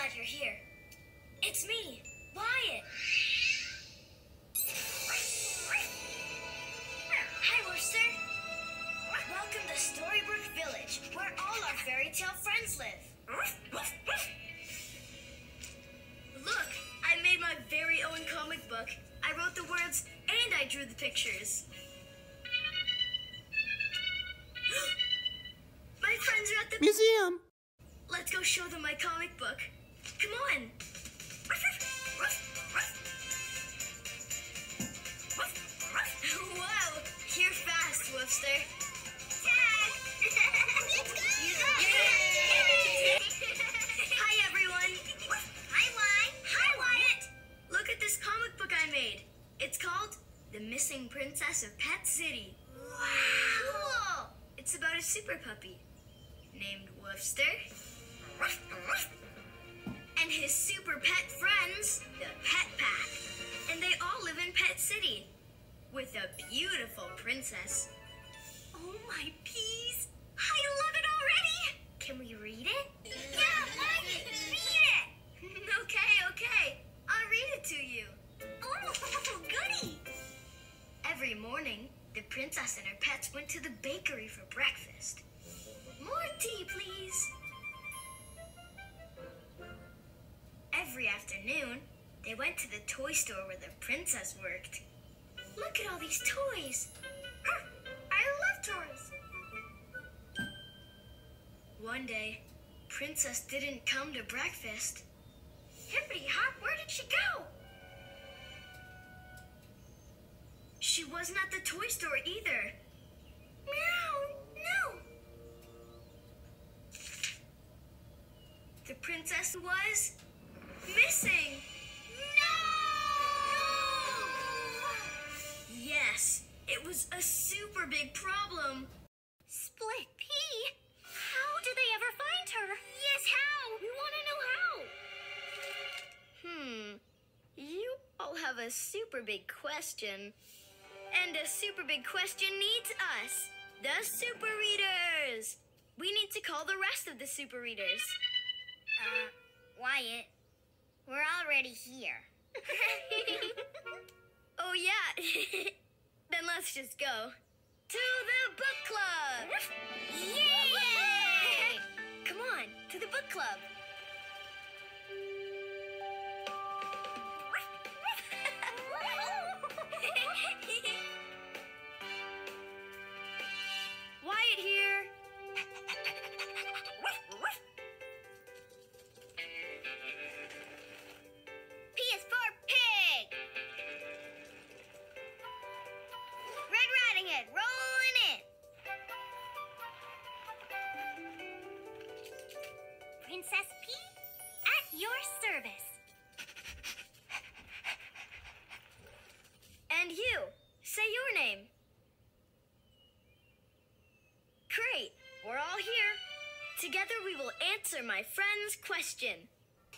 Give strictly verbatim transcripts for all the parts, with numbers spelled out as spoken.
glad you're here. It's me, Wyatt. Hi, Wooster. Welcome to Storybrooke Village, where all our fairy tale friends live. Look, I made my very own comic book. I wrote the words and I drew the pictures. My friends are at the museum. Let's go show them my comic book. Come on. Wow, you're fast, Woofster. Tag! Let's go! Hi, everyone. Hi, Wyatt. Hi, Wyatt. Look at this comic book I made. It's called The Missing Princess of Pet City. Wow! Cool! It's about a super puppy named Woofster and his super pet friends, the Pet Pack. And they all live in Pet City with a beautiful princess. Oh my peas! I love it already! Can we read it? Yeah, Wyatt, read it! Okay, okay. I'll read it to you. Oh, goody! Every morning, the princess and her pets went to the bakery for breakfast. More tea, please. Every afternoon, they went to the toy store where the princess worked. Look at all these toys. I love toys. One day, Princess didn't come to breakfast. Hippity hop, where did she go? She wasn't at the toy store either. Meow, no. The princess was missing. No! Yes, it was a super big problem. Split pea? How did they ever find her? Yes, how? We want to know how. Hmm, you all have a super big question. And a super big question needs us, the Super Readers. We need to call the rest of the Super Readers. Uh, Wyatt, we're already here. Oh, yeah. Then let's just go to the book club. Yay! Come on, to the book club. Wyatt here. P is for pig. Red Riding Hood, rolling in. Princess P, at your service. And you, say your name. Great, we're all here. Together we will answer my friend's question.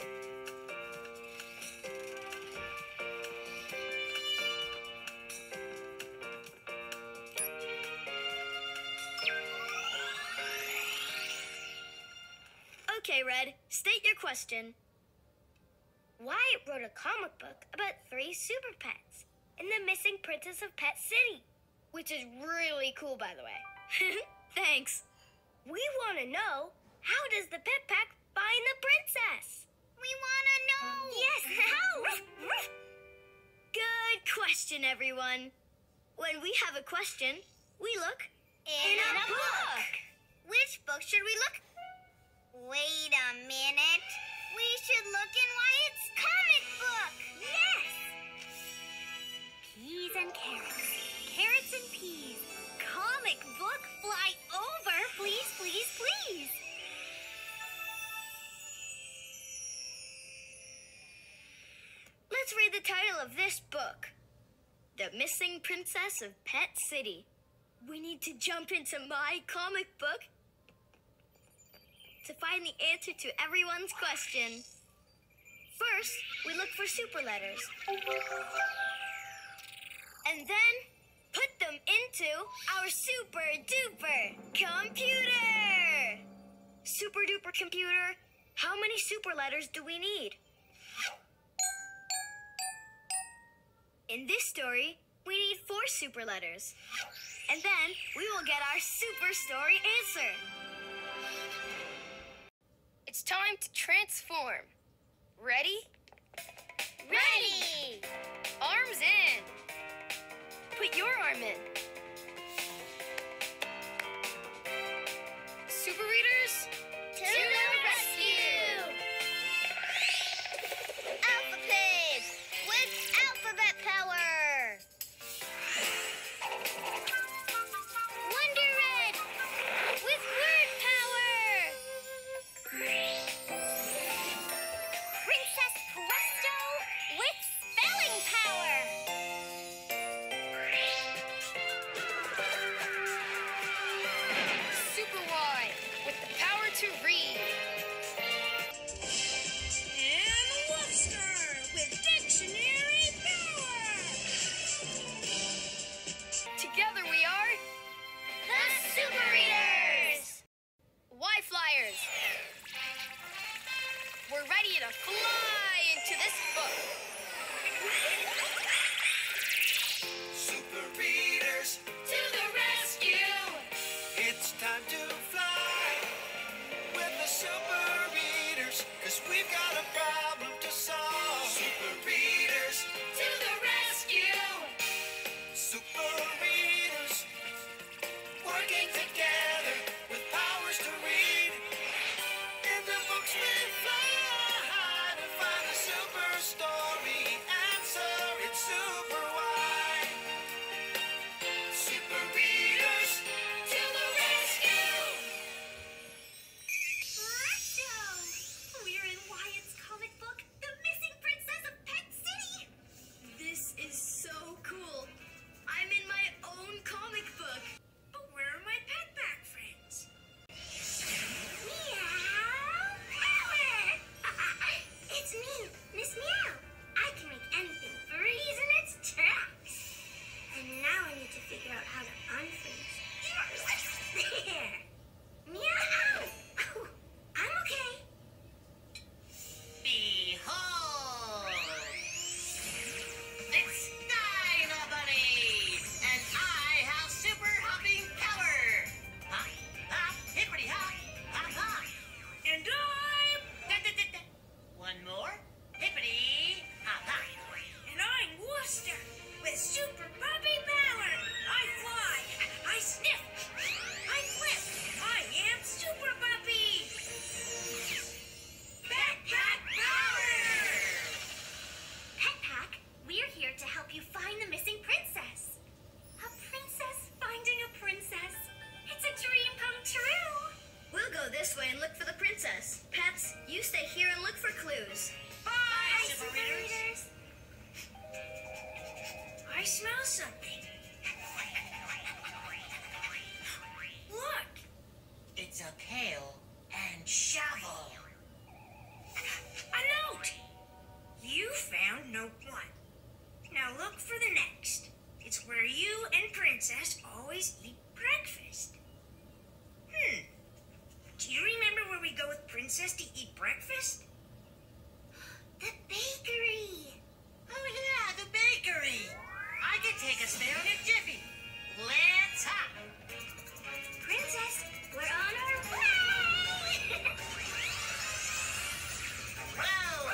Okay, Red, state your question. Wyatt wrote a comic book about three super pets and the missing princess of Pet City, which is really cool, by the way. Thanks. We want to know, how does the Pet Pack find the princess? We want to know. Yes, how? Good question, everyone. When we have a question, we look In, in a book. Which book should we look? Wait a minute. We should look in Wyatt's comic book. Yes. Peas and carrots. Carrots and peas. Comic book, fly over. Please, please, please. Let's read the title of this book. The Missing Princess of Pet City. We need to jump into my comic book to find the answer to everyone's question. First, we look for super letters. And then, put them into our super duper computer. Super duper computer, How many super letters do we need? In this story, we need four super letters. And then we will get our super story answer. It's time to transform. Ready? Ready! Arms in. Put your arm in. Super readers, To the rescue! Alphapage with alphabet power! Wonder Red with word power! Princess Presto with spelling power! Super Y with the power to read. And Wooster with dictionary power! Together we are The Super Readers! Y Flyers. We're ready to fly into this book. Super Readers, To the rescue! it's time to fly with the Super Readers, 'cause we've got a problem to solve. Super Readers, To the rescue! Super Readers, working together with powers to read. In the books we fly to find the super story answer. It's super wide. Super Readers, To the rescue! Presto! We're in Wyatt's comic book, The Missing Princess of Pet City! This is so cool. I'm in my own comic book. But where are my pet back friends? Meow power! It's me, Miss Meow. I can make anything freeze in its tracks. And now I need to figure out how to unfreeze. There! Meow! Oh, I'm okay. Behold! It's Dino Bunny! And I have super hopping power! Hop, hop, hippity hop, hop, hop! And I'm... Da, da, da, da. One more, hippity hop, hop! And I'm Wooster with super puppy power! I fly! I sniff! I flip! I am Super Puppy! Pet Pack Power! Pet Pack, we're here to help you find the missing princess. A princess finding a princess. It's a dream come true. We'll go this way and look for the princess. Pets, you stay here and look for clues. Bye, Super Readers. I smell something. Look! It's a pail and shovel! A note! You found note one. Now look for the next. It's where you and Princess always eat breakfast. Hmm. Do you remember where we go with Princess to eat breakfast? The bakery. Oh yeah, the bakery! I could take us there in a jiffy. Let's hop! Princess, we're on our way. Whoa!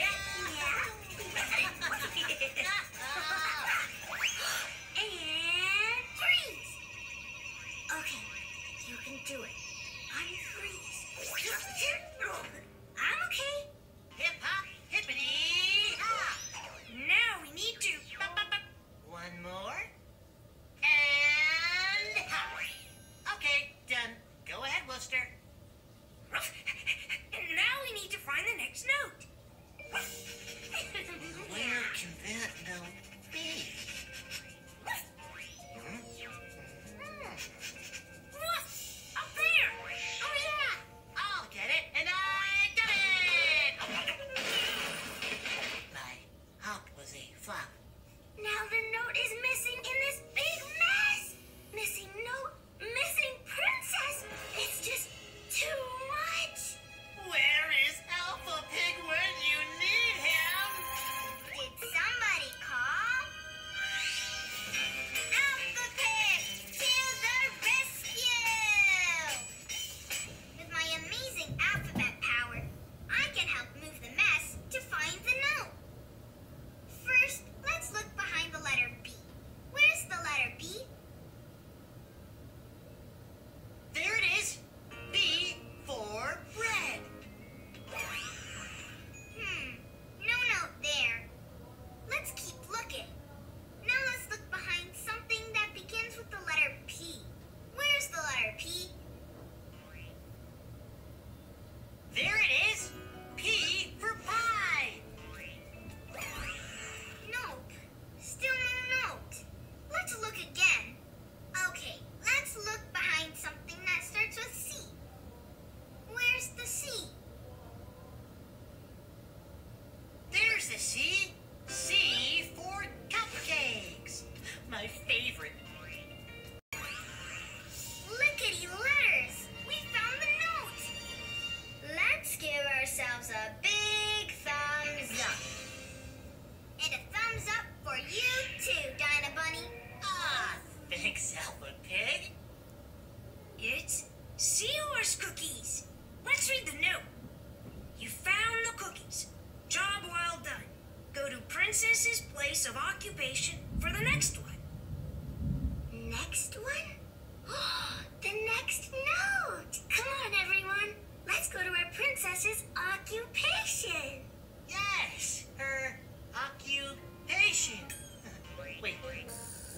And freeze. Okay, you can do it. Unfreeze. I'm okay. Hip hop, hippity hop! Now we need to... One more. And hop! Okay, done. Go ahead, Wooster.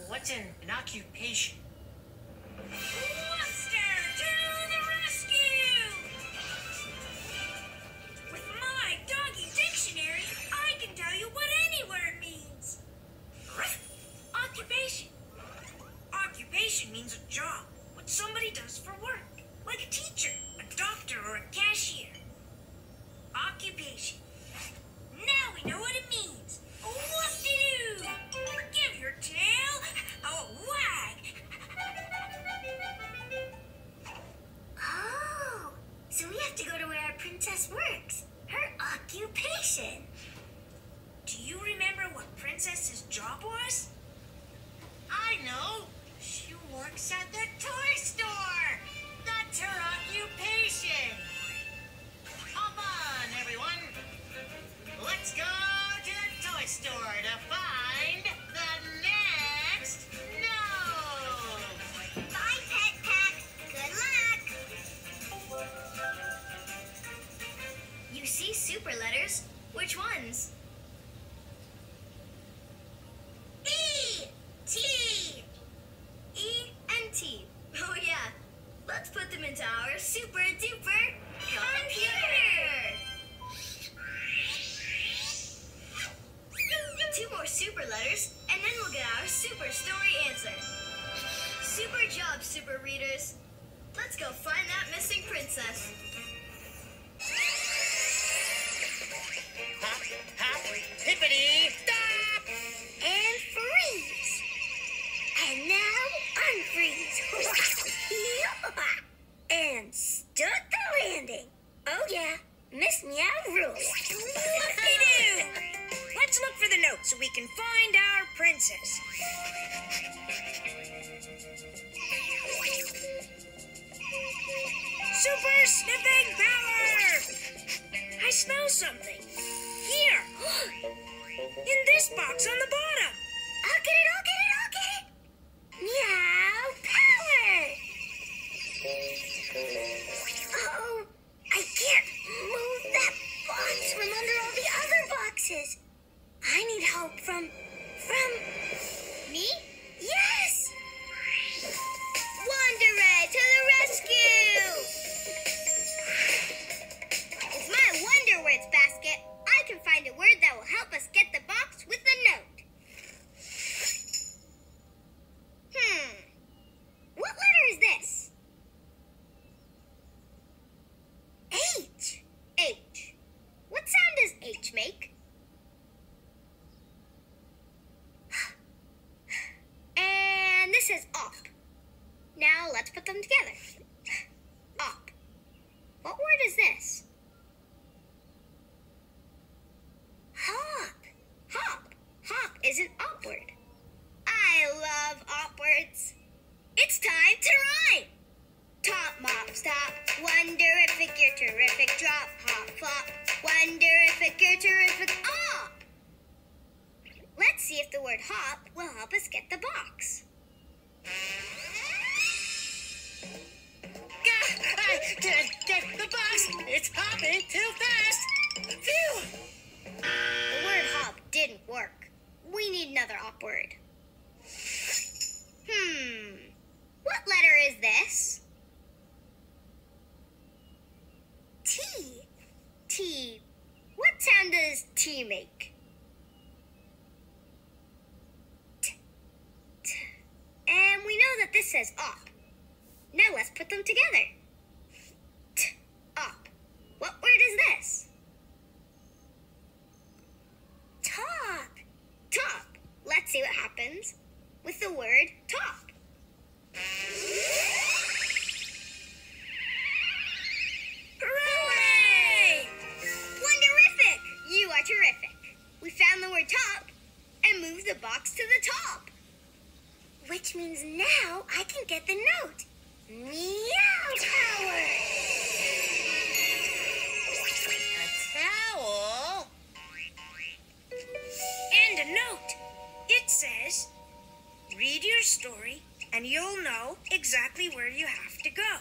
What's an, an occupation? Monster to the rescue! With my doggy dictionary, I can tell you what any word means. Occupation. Occupation means a job, what somebody does for work, like a teacher, a doctor, or a cashier. Occupation. Now we know what it means. Whoop-de-doo! Give your tail a wag. Oh, so we have to go to where our princess works. Her occupation. Do you remember what Princess's job was? I know. She works at the toy store. That's her occupation. Hop on, everyone. Let's go to the toy store to find the next node. Bye, Pet Pack. Good luck. You see super letters. Which ones? E. T. E and T. Oh yeah. Let's put them into our super duper computer. Two more super letters, and then we'll get our super story answer. Super job, super readers. Let's go find that missing princess. Hop, hop, hippity, stop! And freeze. And now unfreeze. And stood the landing. Oh yeah, Miss Meow rules. Whoop-de-doo! Let's look for the note so we can find our princess. Super sniffing power! I smell something. Here. In this box on the bottom. I'll get it, I'll get it, I'll get it. Meow power. Oh, I can't move that box from under all the other boxes. I need help from, from me? Yes! Wonder to the rescue! With my Wonder Words basket, I can find a word that will help us get the box with the note. Hmm. What letter is this? H. H. What sound does H make? And this is op. Now let's put them together. Op. What word is this? Hop. Hop. Hop is an op word. I love op words. It's time to rhyme. Top, mop, stop. Wonderific, you're terrific. Drop, hop, flop. Wonderific, you're terrific. Op. Let's see if the word hop will help us get the box. Gah! I can't get the box. It's hopping too fast. Phew! The word hop didn't work. We need another op word. Hmm. What letter is this? T. T. What sound does T make? T. T. And we know that this says op. Now let's put them together. T. Op. What word is this? Top. Top. Let's see what happens with the word top. Hooray! Wonderific! You are terrific. We found the word top and moved the box to the top. Which means now I can get the note. Meow power! A towel? And a note. It says, read your story and you'll know exactly where you have to go.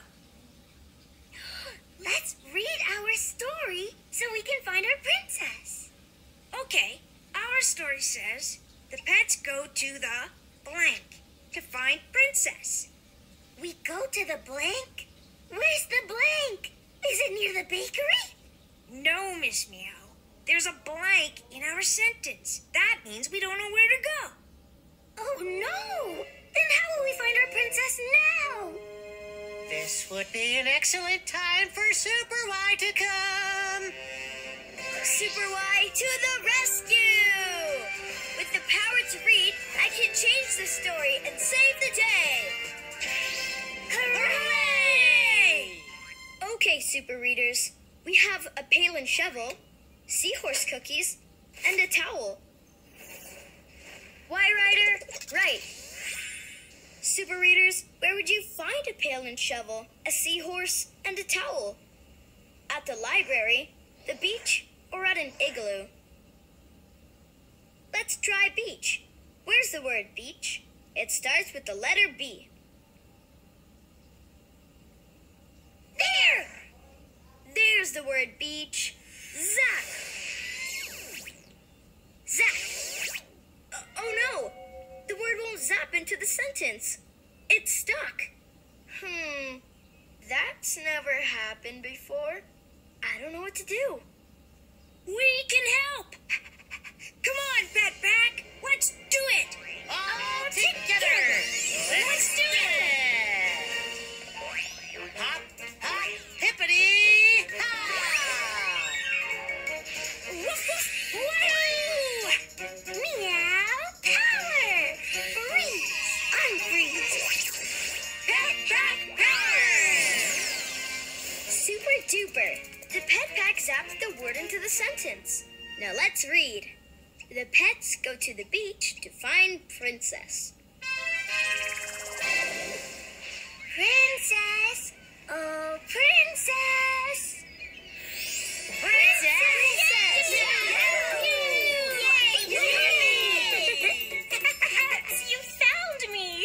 Let's read our story so we can find our princess. Okay, our story says the pets go to the blank to find Princess. We go to the blank? Where's the blank? Is it near the bakery? No, Miss Meow. There's a blank in our sentence. That means we don't know where to go. Oh no! Then how will we find our princess now? This would be an excellent time for Super Y to come. Super Y to the rescue! With the power to read, I can change the story and save the day. Hooray! Okay, Super Readers. We have a pail and shovel, seahorse cookies, and a towel. Y Rider, right. Super Readers, where would you find a pail and shovel, a seahorse, and a towel? At the library, the beach, or at an igloo? Let's try beach. Where's the word beach? It starts with the letter B. There! There's the word beach. Zap! Zap! Uh, oh no! The word won't zap into the sentence. It's stuck. Hmm. That's never happened before. I don't know what to do. We can help. Come on, Pet Pack. Let's do it. All together. Let's do it. Hop, hop, hippity, hop. Woof, woof, wahoo! Meow power! Freeze! Unfreeze! Pet Pack power! Super duper. The Pet Pack zapped the word into the sentence. Now let's read. The pets go to the beach to find Princess. Princess! Oh, princess! Princess! Yay! You found me!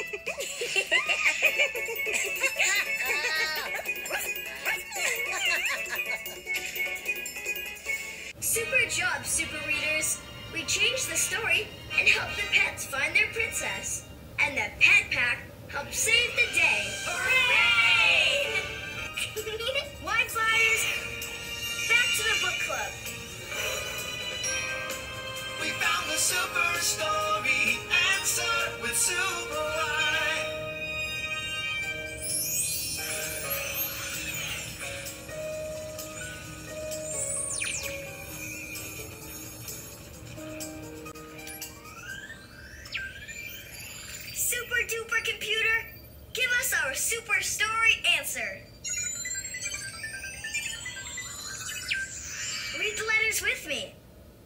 Super job, Super Readers. We changed the story and helped the pets find their princess. And the Pet Pack helped save the day. Hooray! Y Flyers, back to the book club. We found the super story answer with Super Y. Super duper computer, give us our super story answer. Read the letters with me.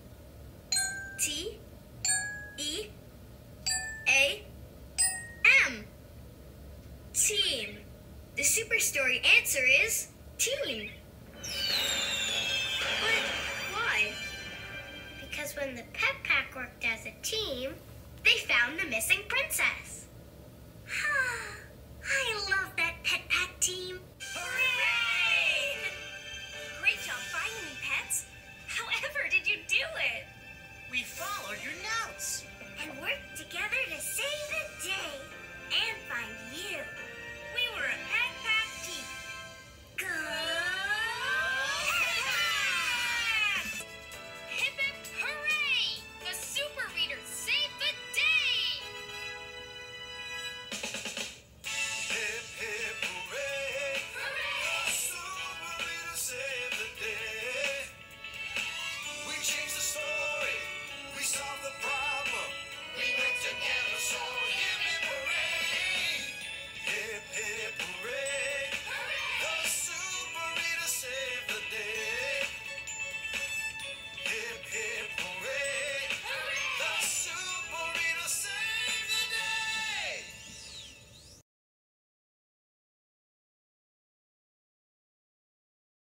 T, E, A, M. Team. The super story answer